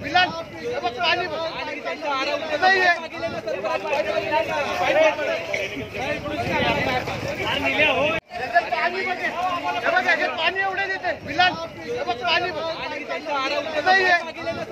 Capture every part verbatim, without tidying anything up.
विलान पाणी नाही आहे पाणी एवढे देते विलान पाणी नाही आहे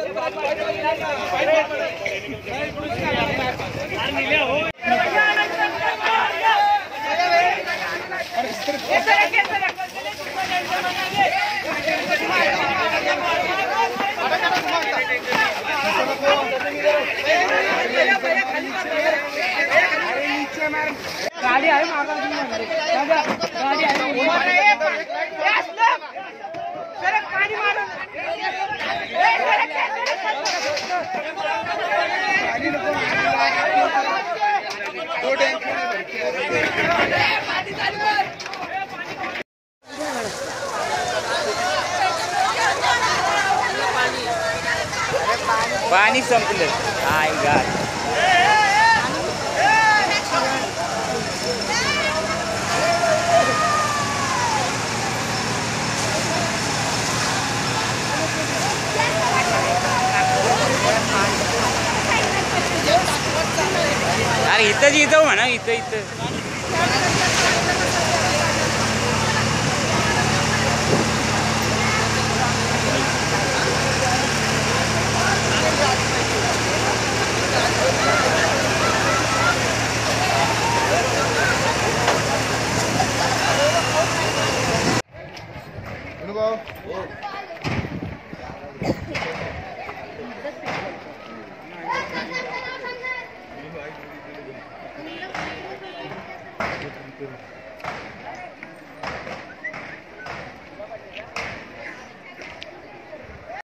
गाडी आहे मागा गाडी आहे पाणी मारून पाणी संपलं आय गॉड अरे इथंच इथं म्हणा इथं इथं अनुभव